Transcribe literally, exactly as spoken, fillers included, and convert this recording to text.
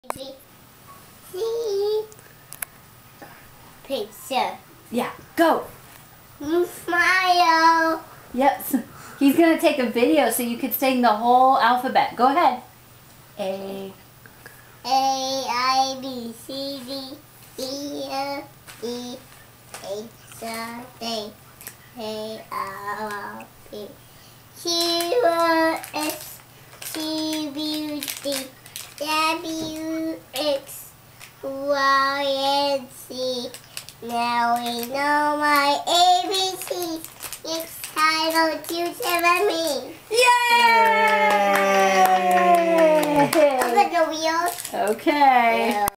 Picture. Yeah, go. Smile. Yep. So he's going to take a video so you could sing the whole alphabet. Go ahead. A. A, I, B, C, D, E, F, E, H, I, J, K, L, M, N, O, Q, R, S, T, U, V, W, X, Y, and Z. Now we know my A B Cs. Next time I'll choose seven me. Yay! Look at the wheels. Okay. Yeah.